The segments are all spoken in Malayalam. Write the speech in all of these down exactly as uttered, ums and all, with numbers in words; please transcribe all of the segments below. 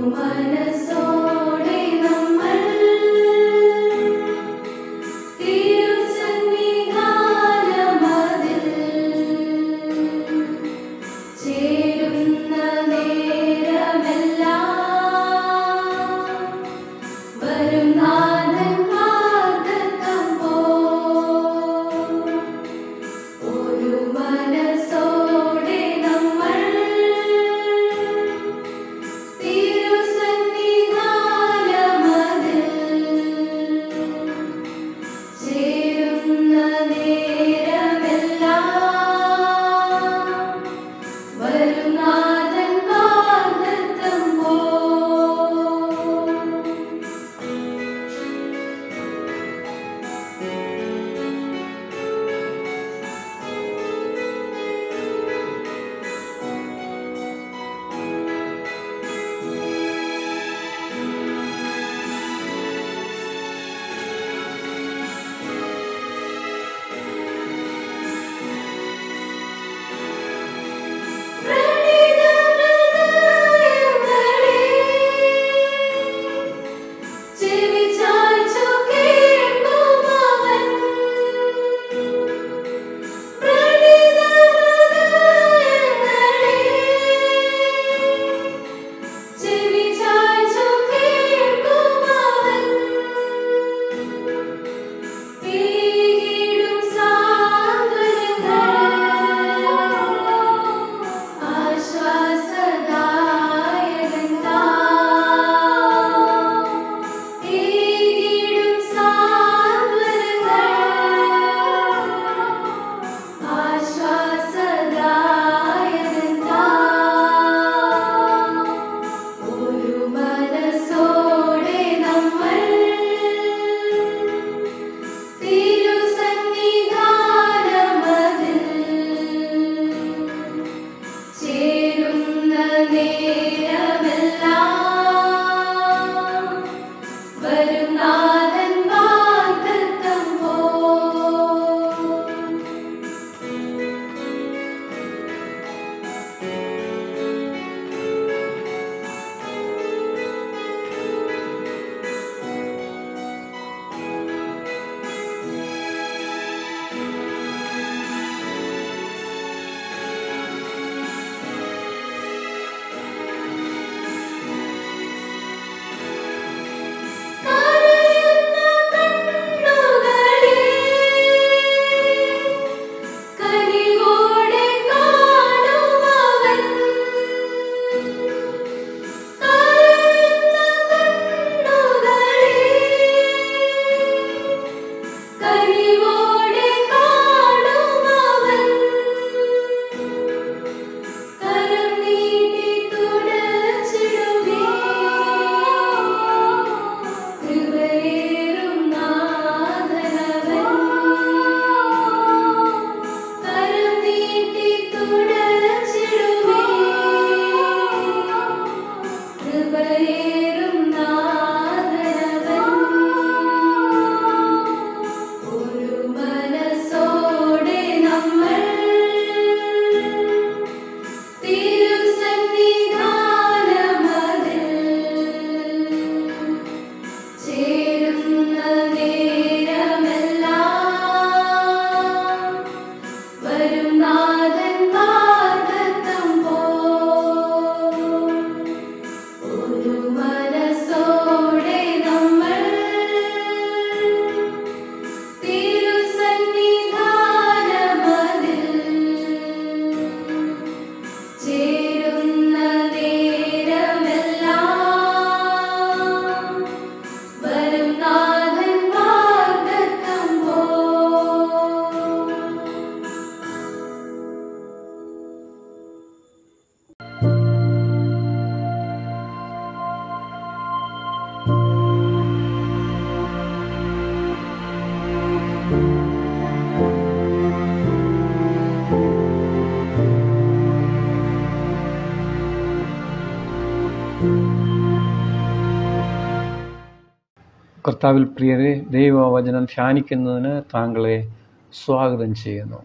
കർത്താവിൽ പ്രിയരെ, ദൈവവചനം ധ്യാനിക്കുന്നതിന് താങ്കളെ സ്വാഗതം ചെയ്യുന്നു.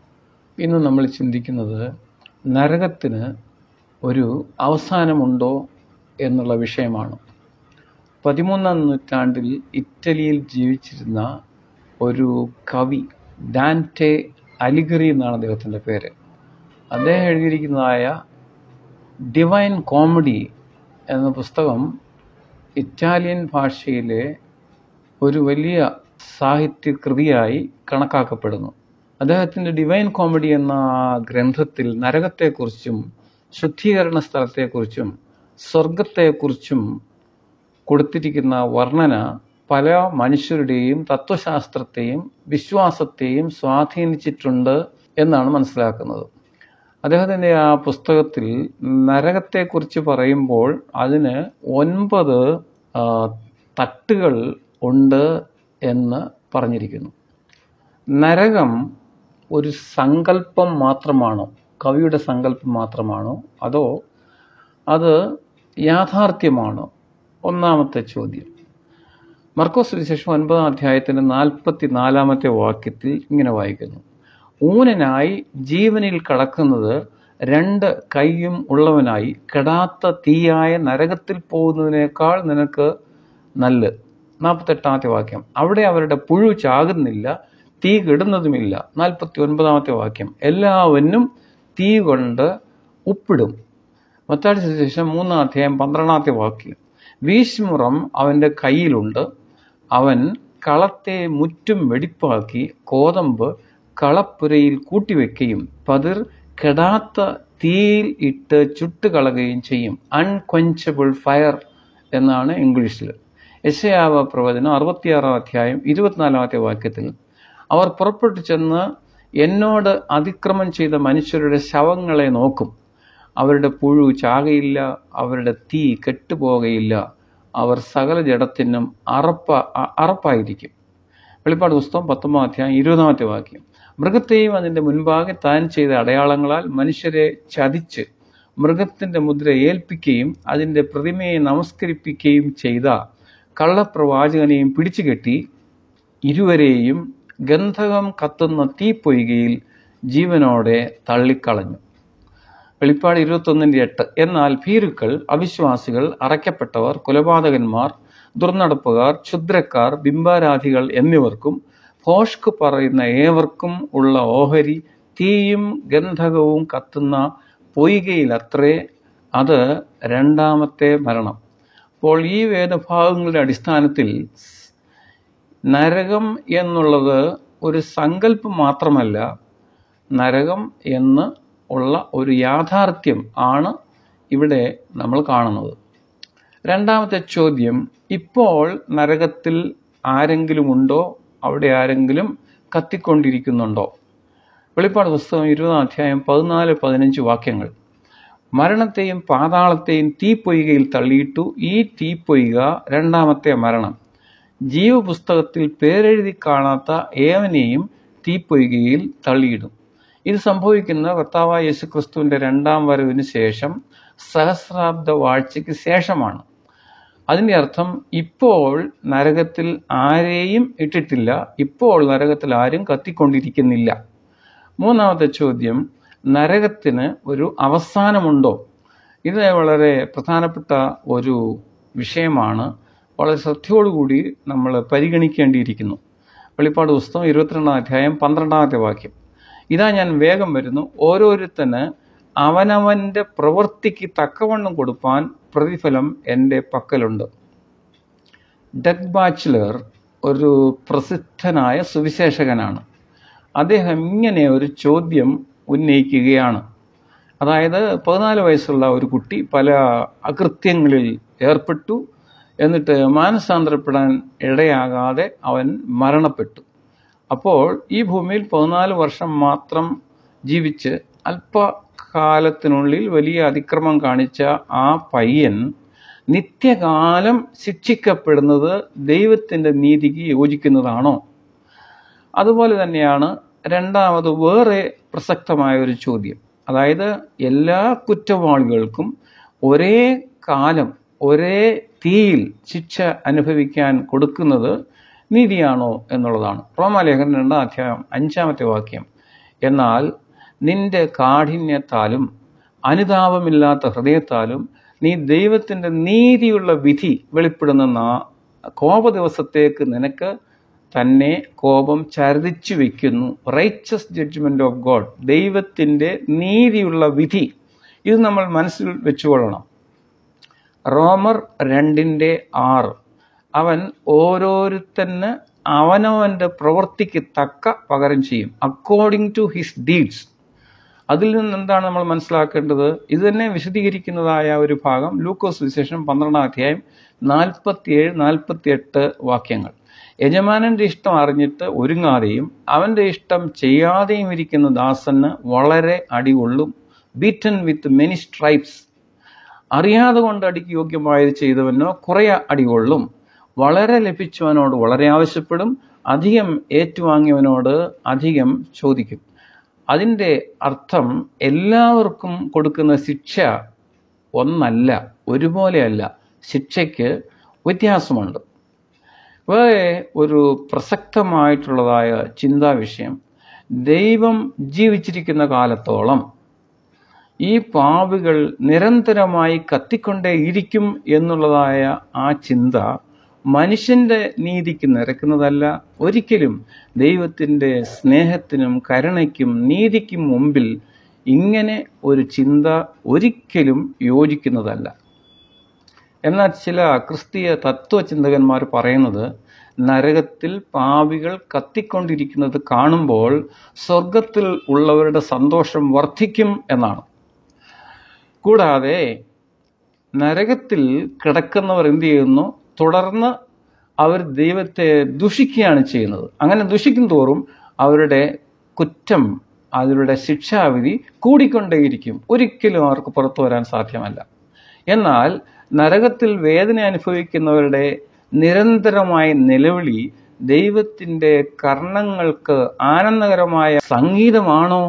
ഇന്ന് നമ്മൾ ചിന്തിക്കുന്നത് നരകത്തിന് ഒരു അവസാനമുണ്ടോ എന്നുള്ള വിഷയമാണ്. പതിമൂന്നാം നൂറ്റാണ്ടിൽ ഇറ്റലിയിൽ ജീവിച്ചിരുന്ന ഒരു കവി, ഡാൻറ്റെ അലിഗറി എന്നാണ് അദ്ദേഹത്തിൻ്റെ പേര്. അദ്ദേഹം എഴുതിയിരിക്കുന്നതായ ഡിവൈൻ കോമഡി എന്ന പുസ്തകം ഇറ്റാലിയൻ ഭാഷയിലെ ഒരു വലിയ സാഹിത്യകൃതിയായി കണക്കാക്കപ്പെടുന്നു. അദ്ദേഹത്തിൻ്റെ ഡിവൈൻ കോമഡി എന്ന ഗ്രന്ഥത്തിൽ നരകത്തെക്കുറിച്ചും ശുദ്ധീകരണ സ്ഥലത്തെക്കുറിച്ചും സ്വർഗത്തെക്കുറിച്ചും കൊടുത്തിരിക്കുന്ന വർണ്ണന പല മനുഷ്യരുടെയും തത്വശാസ്ത്രത്തെയും വിശ്വാസത്തെയും സ്വാധീനിച്ചിട്ടുണ്ട് എന്നാണ് മനസ്സിലാക്കുന്നത്. അദ്ദേഹത്തിൻ്റെ ആ പുസ്തകത്തിൽ നരകത്തെക്കുറിച്ച് പറയുമ്പോൾ അതിന് ഒൻപത് തട്ടുകൾ ഉണ്ട് എന്ന് പറഞ്ഞിരിക്കുന്നു. നരകം ഒരു സങ്കല്പം മാത്രമാണോ, കവിയുടെ സങ്കല്പം മാത്രമാണോ, അതോ അത് യാഥാർത്ഥ്യമാണോ? ഒന്നാമത്തെ ചോദ്യം. മർക്കോസ് സുവിശേഷം ഒൻപതാം അധ്യായത്തിന്റെ നാൽപ്പത്തി നാലാമത്തെ വാക്യത്തിൽ ഇങ്ങനെ വായിക്കുന്നു: ഊനനായി ജീവനിൽ കടക്കുന്നത് രണ്ട് കൈയും ഉള്ളവനായി കെടാത്ത തീയായ നരകത്തിൽ പോകുന്നതിനേക്കാൾ നിനക്ക് നല്ലത്. നാൽപ്പത്തെട്ടാമത്തെ വാക്യം: അവിടെ അവരുടെ പുഴു ചാകുന്നില്ല, തീ കെടുന്നതുമില്ല. നാൽപ്പത്തി ഒൻപതാമത്തെ വാക്യം: എല്ലാവനും തീ കൊണ്ട് ഉപ്പിടും. മത്തായി സുവിശേഷം മൂന്നാം അധ്യായം പന്ത്രണ്ടാമത്തെ വാക്യം: വീശ്മുറം അവന്റെ കയ്യിലുണ്ട്, അവൻ കളത്തെ മുറ്റും വെടിപ്പാക്കി കോതമ്പ് കളപ്പുരയിൽ കൂട്ടിവെക്കുകയും പതിർ കെടാത്ത തീയിൽ ഇട്ട് ചുട്ടുകളയുകയും ചെയ്യും. അൺക്വഞ്ചബിൾ ഫയർ എന്നാണ് ഇംഗ്ലീഷിൽ. യെശയ്യാവ് പ്രവചനം അറുപത്തിയാറാം അധ്യായം ഇരുപത്തിനാലാമത്തെ വാക്യത്തിൽ: അവർ പുറപ്പെട്ടു ചെന്ന് എന്നോട് അതിക്രമം ചെയ്ത മനുഷ്യരുടെ ശവങ്ങളെ നോക്കും, അവരുടെ പുഴു ചാകയില്ല, അവരുടെ തീ കെട്ടുപോകയില്ല, അവർ സകല ജഡത്തിനും അറപ്പ അറപ്പായിരിക്കും. വെളിപ്പാട് പുസ്തകം പത്തൊമ്പതാം അധ്യായം ഇരുപതാമത്തെ വാക്യം: മൃഗത്തെയും അതിൻ്റെ മുൻപാകെ താൻ ചെയ്ത അടയാളങ്ങളാൽ മനുഷ്യരെ ചതിച്ച് മൃഗത്തിൻ്റെ മുദ്ര ഏൽപ്പിക്കുകയും അതിൻ്റെ പ്രതിമയെ നമസ്കരിപ്പിക്കുകയും ചെയ്ത കള്ളപ്രവാചകനെയും പിടിച്ചുകെട്ടി ഇരുവരെയും ഗന്ധകം കത്തുന്ന തീപ്പൊയ്കയിൽ ജീവനോടെ തള്ളിക്കളഞ്ഞു. വെളിപ്പാട് ഇരുപത്തൊന്നിൻ്റെ എട്ട്: എന്നാൽ ഭീരുക്കൾ, അവിശ്വാസികൾ, അറയ്ക്കപ്പെട്ടവർ, കൊലപാതകന്മാർ, ദുർനടപ്പുകാർ, ക്ഷുദ്രക്കാർ, ബിംബാരാധികൾ എന്നിവർക്കും ഭോഷ്ക് പറയുന്ന ഏവർക്കും ഉള്ള ഓഹരി തീയും ഗന്ധകവും കത്തുന്ന പൊയ്കയിലത്രേ. അത് രണ്ടാമത്തെ മരണം. അപ്പോൾ ഈ വേദഭാഗങ്ങളുടെ അടിസ്ഥാനത്തിൽ നരകം എന്നുള്ളത് ഒരു സങ്കല്പം മാത്രമല്ല, നരകം എന്ന് ഉള്ള ഒരു യാഥാർത്ഥ്യം ആണ് ഇവിടെ നമ്മൾ കാണുന്നത്. രണ്ടാമത്തെ ചോദ്യം: ഇപ്പോൾ നരകത്തിൽ ആരെങ്കിലും ഉണ്ടോ? അവിടെ ആരെങ്കിലും കത്തിക്കൊണ്ടിരിക്കുന്നുണ്ടോ? വെളിപ്പാട് പുസ്തകം ഇരുപതാം അധ്യായം പതിനാല് പതിനഞ്ച് വാക്യങ്ങൾ: മരണത്തെയും പാതാളത്തെയും തീപ്പൊയ്കയിൽ തള്ളിയിട്ടു. ഈ തീപ്പൊയ്ക രണ്ടാമത്തെ മരണം. ജീവപുസ്തകത്തിൽ പേരെഴുതി കാണാത്ത ഏവനെയും തീപ്പൊയ്കയിൽ തള്ളിയിടും. ഇത് സംഭവിക്കുന്ന കർത്താവായ യേശുക്രിസ്തുവിന്റെ രണ്ടാം വരവിന് ശേഷം സഹസ്രാബ്ദ വാഴ്ചയ്ക്ക് ശേഷമാണ്. അതിൻ്റെ അർത്ഥം ഇപ്പോൾ നരകത്തിൽ ആരെയും ഇട്ടിട്ടില്ല, ഇപ്പോൾ നരകത്തിൽ ആരും കത്തിക്കൊണ്ടിരിക്കുന്നില്ല. മൂന്നാമത്തെ ചോദ്യം: നരകത്തിന് ഒരു അവസാനമുണ്ടോ? ഇത് വളരെ പ്രധാനപ്പെട്ട ഒരു വിഷയമാണ്. വളരെ ശ്രദ്ധയോടുകൂടി നമ്മൾ പരിഗണിക്കേണ്ടിയിരിക്കുന്നു. വെളിപ്പാട് പുസ്തകം ഇരുപത്തിരണ്ടാം അധ്യായം പന്ത്രണ്ടാമത്തെ വാക്യം: ഇതാ ഞാൻ വേഗം വരുന്നു, ഓരോരുത്തന് അവനവന്റെ പ്രവൃത്തിക്ക് തക്കവണ്ണം കൊടുപ്പാൻ പ്രതിഫലം എൻ്റെ പക്കലുണ്ട്. ഡഗ് ബാച്ച്ലർ ഒരു പ്രസിദ്ധനായ സുവിശേഷകനാണ്. അദ്ദേഹം ഇങ്ങനെ ഒരു ചോദ്യം ഉന്നയിക്കുകയാണ്. അതായത് പതിനാല് വയസ്സുള്ള ഒരു കുട്ടി പല അകൃത്യങ്ങളിൽ ഏർപ്പെട്ടു, എന്നിട്ട് മാനസാന്തരപ്പെടാൻ ഇടയാകാതെ അവൻ മരണപ്പെട്ടു. അപ്പോൾ ഈ ഭൂമിയിൽ പതിനാല് വർഷം മാത്രം ജീവിച്ച് അല്പകാലത്തിനുള്ളിൽ വലിയ അതിക്രമം കാണിച്ച ആ പയ്യൻ നിത്യകാലം ശിക്ഷിക്കപ്പെടുന്നത് ദൈവത്തിൻ്റെ നീതിക്ക് യോജിക്കുന്നതാണോ? അതുപോലെ തന്നെയാണ് രണ്ടാമത് വേറെ പ്രസക്തമായ ഒരു ചോദ്യം. അതായത് എല്ലാ കുറ്റവാളികൾക്കും ഒരേ കാലം ഒരേ തീയിൽ ശിക്ഷ അനുഭവിക്കാൻ കൊടുക്കുന്നത് നീതിയാണോ എന്നുള്ളതാണ്. റോമാലേഖനം രണ്ടാം അധ്യായം അഞ്ചാമത്തെ വാക്യം: എന്നാൽ നിന്റെ കാഠിന്യത്താലും അനുതാപമില്ലാത്ത ഹൃദയത്താലും നീ ദൈവത്തിൻ്റെ നീതിയുള്ള വിധി വെളിപ്പെടുന്ന കോപ ദിവസത്തേക്ക് നിനക്ക് തന്നെ കോപം ചരിച്ചു വയ്ക്കുന്നു. റൈച്ചസ് ജഡ്ജ്മെന്റ് ഓഫ് ഗോഡ്, ദൈവത്തിൻ്റെ നീതിയുള്ള വിധി. ഇത് നമ്മൾ മനസ്സിൽ വെച്ചുകൊള്ളണം. റോമർ രണ്ടിൻ്റെ ആറ്, അവൻ ഓരോരുത്തന് അവനവൻ്റെ പ്രവൃത്തിക്ക് തക്ക പകരം ചെയ്യും, അക്കോർഡിംഗ് ടു ഹിസ് ഡീഡ്സ്. അതിൽ നിന്ന് എന്താണ് നമ്മൾ മനസ്സിലാക്കേണ്ടത്? ഇത് തന്നെ വിശദീകരിക്കുന്നതായ ഒരു ഭാഗം ലൂക്കോസ് വിശേഷം പന്ത്രണ്ടാം അധ്യായം നാൽപ്പത്തിയേഴ് നാൽപ്പത്തിയെട്ട് വാക്യങ്ങൾ. യജമാനന്റെ ഇഷ്ടം അറിഞ്ഞിട്ട് ഒരുങ്ങാതെയും അവന്റെ ഇഷ്ടം ചെയ്യാതെയും ഇരിക്കുന്ന ദാസന് വളരെ അടികൊള്ളും. Beaten with many stripes. അറിയാതെ കൊണ്ട് അടിക്ക് യോഗ്യമായത് ചെയ്തവനോ കുറെ അടികൊള്ളും. വളരെ ലഭിച്ചവനോട് വളരെ ആവശ്യപ്പെടും, അധികം ഏറ്റുവാങ്ങിയവനോട് അധികം ചോദിക്കും. അതിൻ്റെ അർത്ഥം എല്ലാവർക്കും കൊടുക്കുന്ന ശിക്ഷ ഒന്നല്ല, ഒരുപോലെയല്ല. ശിക്ഷയ്ക്ക് വ്യത്യാസമുണ്ട്. വേറെ ഒരു പ്രസക്തമായിട്ടുള്ളതായ ചിന്താ വിഷയം, ദൈവം ജീവിച്ചിരിക്കുന്ന കാലത്തോളം ഈ പാപികൾ നിരന്തരമായി കത്തിക്കൊണ്ടേയിരിക്കും എന്നുള്ളതായ ആ ചിന്ത മനുഷ്യന്റെ നീതിക്ക് നിരക്കുന്നതല്ല. ഒരിക്കലും ദൈവത്തിൻ്റെ സ്നേഹത്തിനും കരുണയ്ക്കും നീതിക്കും മുമ്പിൽ ഇങ്ങനെ ഒരു ചിന്ത ഒരിക്കലും യോജിക്കുന്നതല്ല. എന്നാൽ ചില ക്രിസ്തീയ തത്വചിന്തകന്മാർ പറയുന്നത് നരകത്തിൽ പാപികൾ കത്തിക്കൊണ്ടിരിക്കുന്നത് കാണുമ്പോൾ സ്വർഗത്തിൽ ഉള്ളവരുടെ സന്തോഷം വർദ്ധിക്കും എന്നാണ്. കൂടാതെ നരകത്തിൽ കിടക്കുന്നവർ എന്ത് ചെയ്യുന്നു? തുടർന്ന് അവർ ദൈവത്തെ ദുഷിക്കുകയാണ് ചെയ്യുന്നത്. അങ്ങനെ ദുഷിക്കും തോറും അവരുടെ കുറ്റം, അവരുടെ ശിക്ഷാവിധി കൂടിക്കൊണ്ടേയിരിക്കും. ഒരിക്കലും അവർക്ക് പുറത്തു വരാൻ സാധ്യമല്ല. എന്നാൽ നരകത്തിൽ വേദന അനുഭവിക്കുന്നവരുടെ നിരന്തരമായ നിലവിളി ദൈവത്തിൻ്റെ കർണങ്ങൾക്ക് ആനന്ദകരമായ സംഗീതമാണോ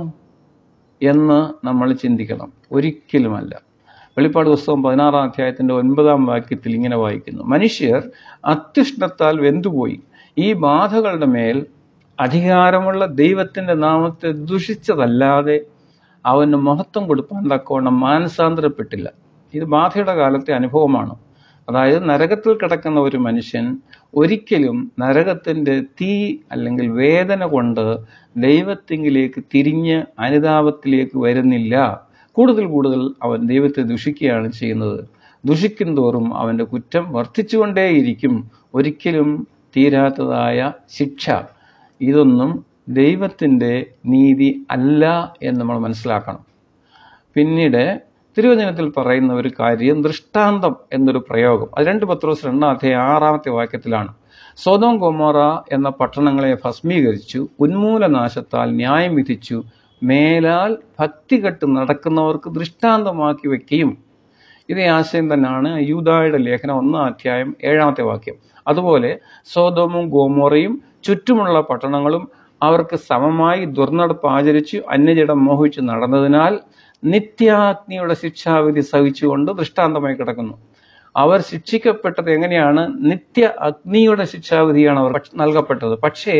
എന്ന് നമ്മൾ ചിന്തിക്കണം. ഒരിക്കലുമല്ല. വെളിപ്പാട് പുസ്തകം പതിനാറാം അധ്യായത്തിന്റെ ഒൻപതാം വാക്യത്തിൽ ഇങ്ങനെ വായിക്കുന്നു, മനുഷ്യർ അത്യുഷ്ണത്താൽ വെന്തുപോയി ഈ ബാധകളുടെ മേൽ അധികാരമുള്ള ദൈവത്തിന്റെ നാമത്തെ ദുഷിച്ചതല്ലാതെ അവന് മഹത്വം കൊടുക്കാൻ തക്കവണ്ണം മാനസാന്തരപ്പെട്ടില്ല. ഇത് ബാധയുടെ കാലത്തെ അനുഭവമാണ്. അതായത് നരകത്തിൽ കിടക്കുന്ന ഒരു മനുഷ്യൻ ഒരിക്കലും നരകത്തിന്റെ തീ അല്ലെങ്കിൽ വേദന കൊണ്ട് ദൈവത്തിങ്കിലേക്ക് തിരിഞ്ഞ് അനുതാപത്തിലേക്ക് വരുന്നില്ല. കൂടുതൽ കൂടുതൽ അവൻ ദൈവത്തെ ദുഷിക്കുകയാണ് ചെയ്യുന്നത്. ദുഷിക്കും തോറും അവൻ്റെ കുറ്റം വർദ്ധിച്ചുകൊണ്ടേയിരിക്കും. ഒരിക്കലും തീരാത്തതായ ശിക്ഷ. ഇതൊന്നും ദൈവത്തിൻ്റെ നീതി അല്ല എന്ന് നമ്മൾ മനസ്സിലാക്കണം. പിന്നീട് തിരുവചനത്തിൽ പറയുന്ന ഒരു കാര്യം ദൃഷ്ടാന്തം എന്നൊരു പ്രയോഗം, അത് രണ്ട് പത്രോസ് രണ്ടാം അധ്യായം ആറാമത്തെ വാക്യത്തിലാണ്. സൊദോം ഗൊമോറ എന്ന പട്ടണങ്ങളെ ഭസ്മീകരിച്ചു, ഉന്മൂലനാശത്താൽ ന്യായം വിധിച്ചു, മേലാൽ ഭക്തി കെട്ട് നടക്കുന്നവർക്ക് ദൃഷ്ടാന്തമാക്കി വെക്കുകയും. ഇതേ ആശയം തന്നെയാണ് യൂദായുടെ ലേഖനം ഒന്നാം അധ്യായം ഏഴാമത്തെ വാക്യം. അതുപോലെ സോദോമും ഗോമോറയും ചുറ്റുമുള്ള പട്ടണങ്ങളും അവർക്ക് സമമായി ദുർനടപ്പ് ആചരിച്ചു അന്യജടം മോഹിച്ചു നടന്നതിനാൽ നിത്യാഗ്നിയുടെ ശിക്ഷാവിധി സഹിച്ചുകൊണ്ട് ദൃഷ്ടാന്തമായി കിടക്കുന്നു. അവർ ശിക്ഷിക്കപ്പെട്ടത് എങ്ങനെയാണ്? നിത്യ അഗ്നിയുടെ ശിക്ഷാവിധിയാണ് അവർ നൽകപ്പെട്ടത്. പക്ഷേ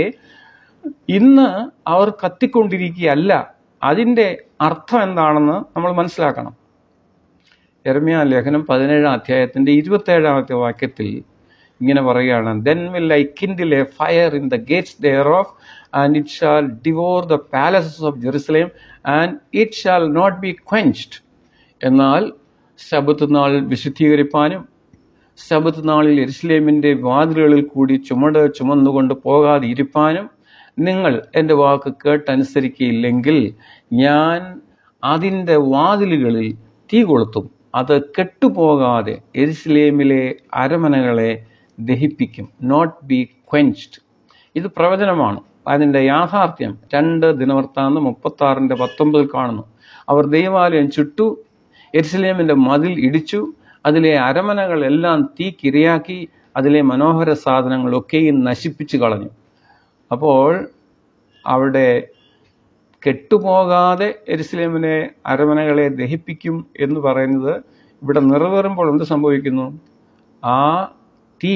ഇന്ന് അവർ കത്തിക്കൊണ്ടിരിക്കുകയല്ല. അതിൻ്റെ അർത്ഥം എന്താണെന്ന് നമ്മൾ മനസ്സിലാക്കണം. യെരമ്യാ ലേഖനം പതിനേഴാം അധ്യായത്തിന്റെ ഇരുപത്തി ഏഴാമത്തെ വാക്യത്തിൽ ഇങ്ങനെ പറയുകയാണ്, then will I kindle a fire in the gates thereof, and it shall devour the palaces of Jerusalem, and it shall not be quenched. എന്നാൽ ശബ്ബത്ത് നാളിൽ വിശുദ്ധീകരിപ്പാനും ശബ്ബത്ത് നാളിൽ യെരുശലേമിന്റെ വാതിലുകളിൽ കൂടി ചുമട് ചുമന്നുകൊണ്ട് പോകാതെ ഇരിപ്പാനും നിങ്ങൾ എൻ്റെ വാക്ക് കേട്ടനുസരിക്കുകയില്ലെങ്കിൽ ഞാൻ അതിൻ്റെ വാതിലുകളിൽ തീ കൊളുത്തും, അത് കെട്ടുപോകാതെ യെരുശലേമിലെ അരമനകളെ ദഹിപ്പിക്കും. Not be ക്വെൻച്ച്ഡ്. ഇത് പ്രവചനമാണ്. അതിൻ്റെ യാഥാർത്ഥ്യം രണ്ട് ദിനവൃത്താന്തം മുപ്പത്തി ആറിന്റെ പത്തൊമ്പതിൽ കാണുന്നു. അവർ ദൈവാലയം ചുട്ടു, യെരുശലേമിന്റെ മതിൽ ഇടിച്ചു, അതിലെ അരമനകളെല്ലാം തീക്കിരയാക്കി, അതിലെ മനോഹര സാധനങ്ങളൊക്കെയും നശിപ്പിച്ചു കളഞ്ഞു. അപ്പോൾ അവിടെ കെട്ടുപോകാതെ യെരുശലേമിലെ അരമനകളെ ദഹിപ്പിക്കും എന്ന് പറയുന്നത് ഇവിടെ നിറവേറുമ്പോൾ എന്ത് സംഭവിക്കുന്നു? ആ തീ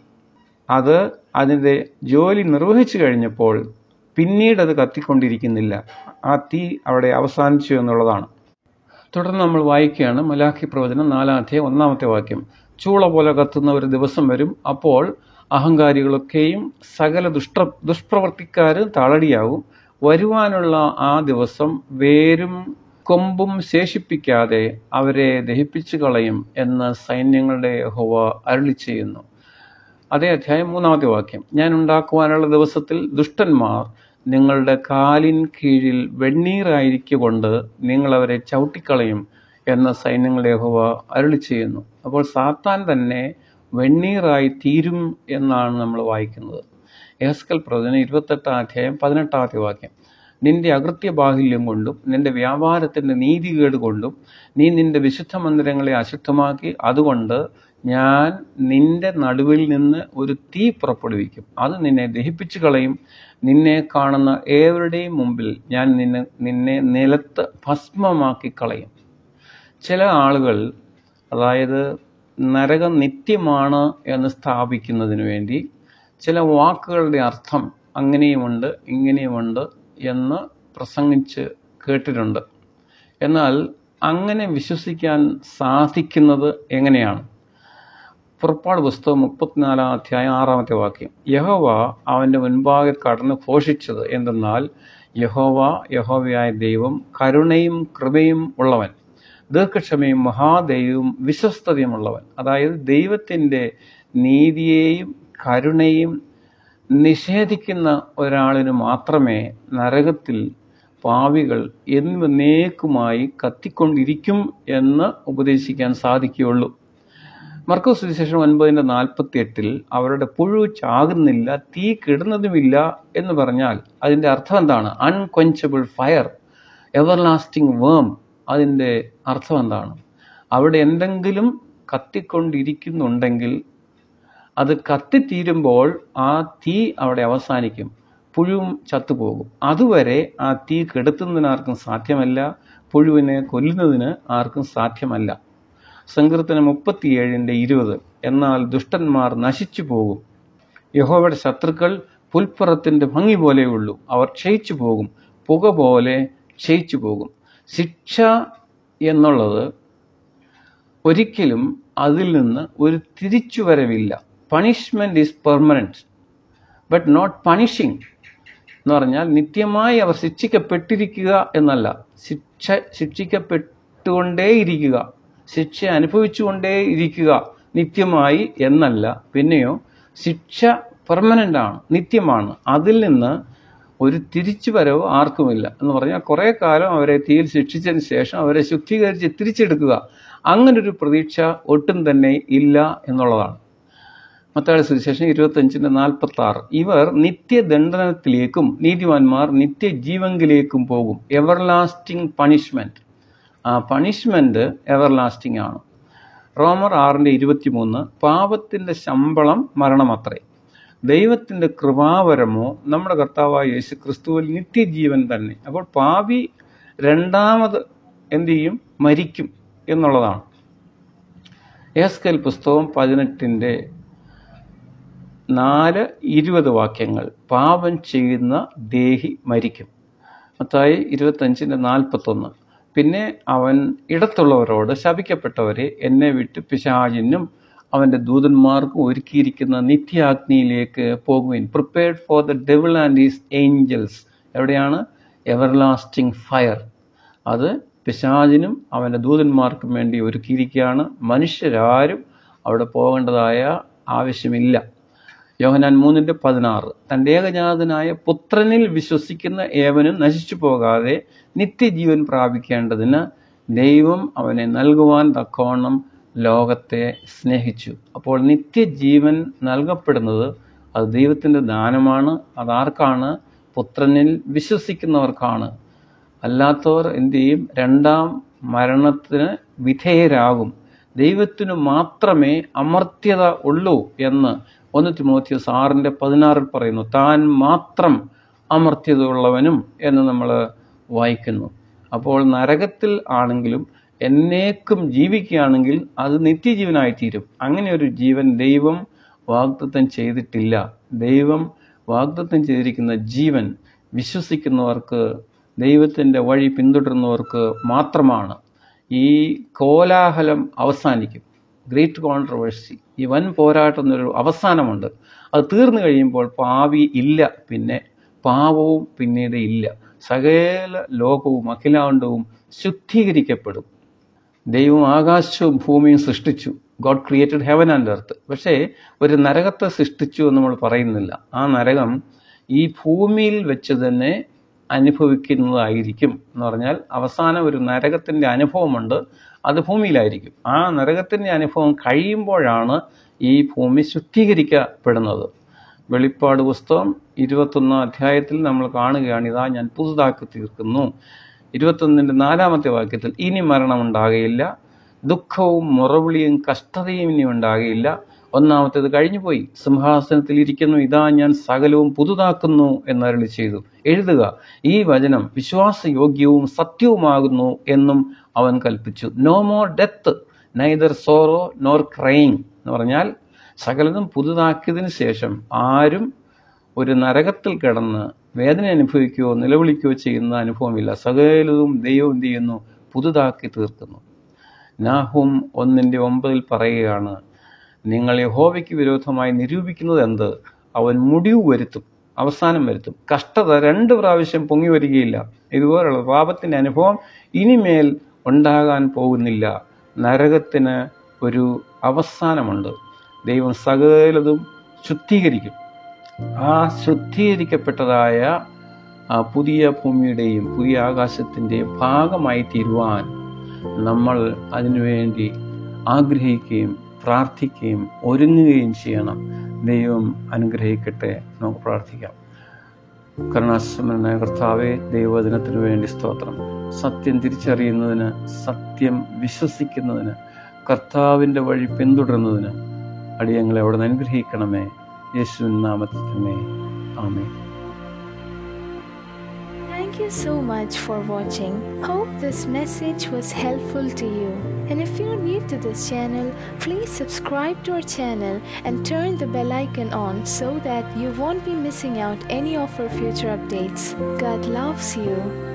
അത് അതിൻ്റെ ജോലി നിർവഹിച്ചു കഴിഞ്ഞപ്പോൾ പിന്നീട് അത് കത്തിക്കൊണ്ടിരിക്കുന്നില്ല. ആ തീ അവിടെ അവസാനിച്ചു എന്നുള്ളതാണ്. തുടർന്ന് നമ്മൾ വായിക്കുകയാണ് മലാഖി പ്രവചനം നാലാം അധ്യായം ഒന്നാമത്തെ വാക്യം. ചൂള പോലെ കത്തുന്ന ഒരു ദിവസം വരും, അപ്പോൾ അഹങ്കാരികളൊക്കെയും സകല ദുഷ്ട ദുഷ്പ്രവർത്തിക്കാരും തളടിയാവും. വരുവാനുള്ള ആ ദിവസം വേരും കൊമ്പും ശേഷിപ്പിക്കാതെ അവരെ ദഹിപ്പിച്ചു കളയും എന്ന് സൈന്യങ്ങളുടെ യഹോവ അരുളി ചെയ്യുന്നു. അതേ അധ്യായം മൂന്നാമത്തെ വാക്യം. ഞാൻ ഉണ്ടാക്കുവാനുള്ള ദിവസത്തിൽ ദുഷ്ടന്മാർ നിങ്ങളുടെ കാലിൻ കീഴിൽ വെണ്ണീറായിരിക്കൊണ്ട് നിങ്ങൾ അവരെ ചവിട്ടിക്കളയും എന്ന സൈന്യങ്ങളുടെ യഹോവ അരുളി ചെയ്യുന്നു. അപ്പോൾ സാത്താൻ തന്നെ വെണ്ണീറായി തീരും എന്നാണ് നമ്മൾ വായിക്കുന്നത്. യെഹെസ്കേൽ പ്രവചനം ഇരുപത്തെട്ടാം അധ്യായം പതിനെട്ടാമത്തെ വാക്യം. നിന്റെ അകൃത്യ ബാഹുല്യം കൊണ്ടും നിന്റെ വ്യാപാരത്തിന്റെ നീതികേട് കൊണ്ടും നീ നിന്റെ വിശുദ്ധ മന്ദിരങ്ങളെ അശുദ്ധമാക്കി, അതുകൊണ്ട് ഞാൻ നിന്റെ നടുവിൽ നിന്ന് ഒരു തീ പുറപ്പെടുവിക്കും, അത് നിന്നെ ദഹിപ്പിച്ചു കളയും. നിന്നെ കാണുന്ന ഏവരുടെയും മുമ്പിൽ ഞാൻ നിന്നെ നിന്നെ നിലത്ത് ഭസ്മമാക്കി കളയും. ചില ആളുകൾ, അതായത് നരകം നിത്യമാണ് എന്ന് സ്ഥാപിക്കുന്നതിന് വേണ്ടി ചില വാക്കുകളുടെ അർത്ഥം അങ്ങനെയുമുണ്ട് ഇങ്ങനെയുമുണ്ട് എന്ന് പ്രസംഗിച്ച് കേട്ടിട്ടുണ്ട്. എന്നാൽ അങ്ങനെ വിശ്വസിക്കാൻ സാധിക്കുന്നത് എങ്ങനെയാണ്? പുറപ്പാട് പുസ്തകം മുപ്പത്തിനാലാം അധ്യായം ആറാമത്തെ വാക്യം. യഹോവ അവന്റെ മുൻപാകെ കടന്ന് ഘോഷിച്ചത് എന്തെന്നാൽ, യഹോവ യഹോവയായ ദൈവം കരുണയും കൃപയും ഉള്ളവൻ, ദീർഘക്ഷമയും മഹാദയവും വിശ്വസ്തതയും ഉള്ളവൻ. അതായത് ദൈവത്തിൻ്റെ നീതിയെയും കരുണയും നിഷേധിക്കുന്ന ഒരാളിന് മാത്രമേ നരകത്തിൽ പാവികൾ എന്നേക്കുമായി കത്തിക്കൊണ്ടിരിക്കും എന്ന് ഉപദേശിക്കാൻ സാധിക്കുകയുള്ളൂ. മർക്കോസ് സുവിശേഷം ഒൻപതിൻ്റെ നാൽപ്പത്തി എട്ടിൽ അവരുടെ പുഴു ചാകുന്നില്ല, തീ കിടുന്നതുമില്ല എന്ന് പറഞ്ഞാൽ അതിൻ്റെ അർത്ഥം എന്താണ്? അൺക്വഞ്ചബിൾ ഫയർ, എവർലാസ്റ്റിംഗ് വേം. അതിൻ്റെ അർത്ഥം എന്താണ്? അവിടെ എന്തെങ്കിലും കത്തിക്കൊണ്ടിരിക്കുന്നുണ്ടെങ്കിൽ അത് കത്തിത്തീരുമ്പോൾ ആ തീ അവിടെ അവസാനിക്കും, പുഴുവും ചത്തുപോകും. അതുവരെ ആ തീ കെടുത്തുന്നതിന് ആർക്കും സാധ്യമല്ല, പുഴുവിനെ കൊല്ലുന്നതിന് ആർക്കും സാധ്യമല്ല. സങ്കീർത്തനം മുപ്പത്തിയേഴിൻ്റെ ഇരുപത്. എന്നാൽ ദുഷ്ടന്മാർ നശിച്ചു പോകും, യഹോവയുടെ ശത്രുക്കൾ പുൽപ്പുറത്തിന്റെ ഭംഗി പോലെയുള്ളൂ, അവർ ക്ഷയിച്ചു പോകും, പുക പോലെ ക്ഷയിച്ചു പോകും. ശിക്ഷ എന്നുള്ളത് ഒരിക്കലും അതിൽ നിന്ന് ഒരു തിരിച്ചുവരവില്ല. Punishment is permanent but not punishing എന്ന് പറഞ്ഞാൽ നിത്യമായി അവർ ശിക്ഷിക്കപ്പെട്ടിരിക്കുക എന്നല്ല, ശിക്ഷ ശിക്ഷിക്കപ്പെട്ടുകൊണ്ടേയിരിക്കുക, ശിക്ഷ അനുഭവിച്ചുകൊണ്ടേ ഇരിക്കുക നിത്യമായി എന്നല്ല. പിന്നെയോ ശിക്ഷ പെർമനന്റ് ആണ്, നിത്യമാണ്, അതിൽ നിന്ന് ഒരു തിരിച്ചുവരവ് ആർക്കുമില്ല എന്ന് പറഞ്ഞാൽ കുറെ കാലം അവരെ തീയിൽ ശിക്ഷിച്ചതിന് ശേഷം അവരെ ശുദ്ധീകരിച്ച് തിരിച്ചെടുക്കുക, അങ്ങനൊരു പ്രതീക്ഷ ഒട്ടും തന്നെ ഇല്ല എന്നുള്ളതാണ്. മത്തായിയുടെ സുവിശേഷം ഇരുപത്തഞ്ചിന്റെ നാൽപ്പത്തി ആറ്. ഇവർ നിത്യദണ്ഡനത്തിലേക്കും നീതിമാന്മാർ നിത്യജീവങ്കിലേക്കും പോകും. Everlasting punishment. ആ പണിഷ്മെന്റ് എവർലാസ്റ്റിംഗ് ആണ്. റോമർ ആറിന്റെ ഇരുപത്തിമൂന്ന്. പാപത്തിന്റെ ശമ്പളം മരണമത്രേ, ദൈവത്തിന്റെ കൃപാവരമോ നമ്മുടെ കർത്താവായ യേശു ക്രിസ്തുവിൽ നിത്യജീവൻ തന്നെ. അപ്പോൾ പാപി രണ്ടാമത് എന്ത് ചെയ്യും? മരിക്കും എന്നുള്ളതാണ്. യെഹെസ്കേൽ പുസ്തകം പതിനെട്ടിന്റെ നാല് ഇരുപത് വാക്യങ്ങൾ. പാപം ചെയ്യുന്ന ദേഹി മരിക്കും. മത്തായി ഇരുപത്തഞ്ചിന്റെ നാൽപ്പത്തൊന്ന്. പിന്നെ അവൻ ഇടത്തുള്ളവരോട്, ശപിക്കപ്പെട്ടവരെ, എന്നെ വിട്ട് പിശാചിനും അവന്റെ ദൂതന്മാർക്കും ഒരുക്കിയിരിക്കുന്ന നിത്യാഗ്നിയിലേക്ക് പോകുവിൻ. Prepared for the devil and his angels. എവിടെയാണ്? Everlasting fire. അത് പിശാചിനും അവന്റെ ദൂതന്മാർക്കും വേണ്ടി ഒരുക്കിയിരിക്കുകയാണ്. മനുഷ്യരാരും അവിടെ പോകേണ്ടതായ ആവശ്യമില്ല. യോഹന്നാൻ മൂന്നിന്റെ പതിനാറ്. തന്റെ ഏകജാതനായ പുത്രനിൽ വിശ്വസിക്കുന്ന ഏവനും നശിച്ചു പോകാതെ നിത്യജീവൻ പ്രാപിക്കേണ്ടതിന് ദൈവം അവനെ നൽകുവാൻ തക്കവണ്ണം ലോകത്തെ സ്നേഹിച്ചു. അപ്പോൾ നിത്യജീവൻ നൽകപ്പെടുന്നത് അത് ദൈവത്തിന്റെ ദാനമാണ്. അതാർക്കാണ്? പുത്രനിൽ വിശ്വസിക്കുന്നവർക്കാണ്. അല്ലാത്തവർ എന്ത് ചെയ്യും? രണ്ടാം മരണത്തിന് വിധേയരാകും. ദൈവത്തിനു മാത്രമേ അമർത്യത ഉള്ളൂ എന്ന് ഒന്ന് തിമോഥെയോസ് ആറിന്റെ പതിനാറിൽ പറയുന്നു. താൻ മാത്രം അമർത്യത ഉള്ളവനും എന്ന് നമ്മൾ വായിക്കുന്നു. അപ്പോൾ നരകത്തിൽ ആണെങ്കിലും എന്നേക്കും ജീവിക്കുകയാണെങ്കിൽ അത് നിത്യജീവനായിത്തീരും. അങ്ങനെ ഒരു ജീവൻ ദൈവം വാഗ്ദത്തം ചെയ്തിട്ടില്ല. ദൈവം വാഗ്ദത്തം ചെയ്തിരിക്കുന്ന ജീവൻ വിശ്വസിക്കുന്നവർക്ക്, ദൈവത്തിൻ്റെ വഴി പിന്തുടരുന്നവർക്ക് മാത്രമാണ്. ഈ കോലാഹലം അവസാനിക്കും. ഗ്രേറ്റ് കോൺട്രവേഴ്സി, ഈ വൻ പോരാട്ടം എന്നൊരു അവസാനമുണ്ട്. അത് തീർന്നു കഴിയുമ്പോൾ പാവി ഇല്ല, പിന്നെ പാവവും പിന്നീട് ഇല്ല. സകല ലോകവും അഖിലാണ്ടവും ശുദ്ധീകരിക്കപ്പെടും. ദൈവം ആകാശവും ഭൂമിയും സൃഷ്ടിച്ചു. God created heaven and earth. പക്ഷേ ഒരു നരകത്തെ സൃഷ്ടിച്ചു എന്ന് നമ്മൾ പറയുന്നില്ല. ആ നരകം ഈ ഭൂമിയിൽ വെച്ച് തന്നെ അനുഭവിക്കുന്നതായിരിക്കും. എന്ന് പറഞ്ഞാൽ അവസാനം ഒരു നരകത്തിൻ്റെ അനുഭവമുണ്ട്, അത് ഭൂമിയിലായിരിക്കും. ആ നരകത്തിൻ്റെ അനുഭവം കഴിയുമ്പോഴാണ് ഈ ഭൂമി ശുദ്ധീകരിക്കപ്പെടുന്നത്. വെളിപ്പാട് പുസ്തകം ഇരുപത്തൊന്നാം അധ്യായത്തിൽ നമ്മൾ കാണുകയാണ്, ഇതാ ഞാൻ പുതുതാക്കി തീർക്കുന്നു. ഇരുപത്തൊന്നിൻ്റെ നാലാമത്തെ വാക്യത്തിൽ ഇനി മരണം ഉണ്ടാകുകയില്ല, ദുഃഖവും മുറവിളിയും കഷ്ടതയും ഇനി ഉണ്ടാകുകയില്ല, ഒന്നാമത്തേത് കഴിഞ്ഞുപോയി. സിംഹാസനത്തിൽ ഇരിക്കുന്നു, ഇതാ ഞാൻ സകലവും പുതുതാക്കുന്നു എന്നരുളി ചെയ്തു. എഴുതുക, ഈ വചനം വിശ്വാസയോഗ്യവും സത്യവുമാകുന്നു എന്നും അവൻ കൽപ്പിച്ചു. No more death, neither sorrow nor crying. എന്ന് പറഞ്ഞാൽ സകലതും പുതുതാക്കിയതിന് ശേഷം ആരും ഒരു നരകത്തിൽ കിടന്ന് വേദന അനുഭവിക്കുകയോ നിലവിളിക്കുകയോ ചെയ്യുന്ന അനുഭവമില്ല. സകലതും ദൈവം എന്ത് ചെയ്യുന്നു? പുതുതാക്കി തീർക്കുന്നു. നാഹൂം ഒന്നിൻ്റെ ഒമ്പതിൽ പറയുകയാണ്, നിങ്ങൾ യഹോവയ്ക്ക് വിരോധമായി നിരൂപിക്കുന്നത് എന്ത്? അവൻ മുടിവ് വരുത്തും, അവസാനം വരുത്തും. കഷ്ടത രണ്ട് പ്രാവശ്യം പൊങ്ങി വരികയില്ല. ഇതുപോലുള്ള പാപത്തിൻ്റെ അനുഭവം ഇനിമേൽ ഉണ്ടാകാൻ പോകുന്നില്ല. നരകത്തിന് ഒരു അവസാനമുണ്ട്. ദൈവം സകലതും ശുദ്ധീകരിക്കും. ആ ശുദ്ധീകരിക്കപ്പെട്ടതായ ആ പുതിയ ഭൂമിയുടെയും പുതിയ ആകാശത്തിൻ്റെയും ഭാഗമായി തീരുവാൻ നമ്മൾ അതിനുവേണ്ടി ആഗ്രഹിക്കുകയും പ്രാർത്ഥിക്കുകയും ഒരുങ്ങുകയും ചെയ്യണം. ദൈവം അനുഗ്രഹിക്കട്ടെ. നമുക്ക് പ്രാർത്ഥിക്കാം. കരുണാസമ്പന്നനായ കർത്താവേ, ദൈവവചനത്തിനു വേണ്ടി സ്തോത്രം. സത്യം തിരിച്ചറിയുന്നതിന്, സത്യം വിശ്വസിക്കുന്നതിന്, കർത്താവിൻ്റെ വഴി പിന്തുടരുന്നതിന് അടിയങ്ങളെ അവിടെ നിന്ന് അനുഗ്രഹിക്കണമേ. യേശുവിൻ നാമത്തിൽ തന്നെ ആമേൻ. Thank you so much for watching. Hope this message was helpful to you. And if you're new to this channel, please subscribe to our channel and turn the bell icon on so that you won't be missing out any of our future updates. God loves you.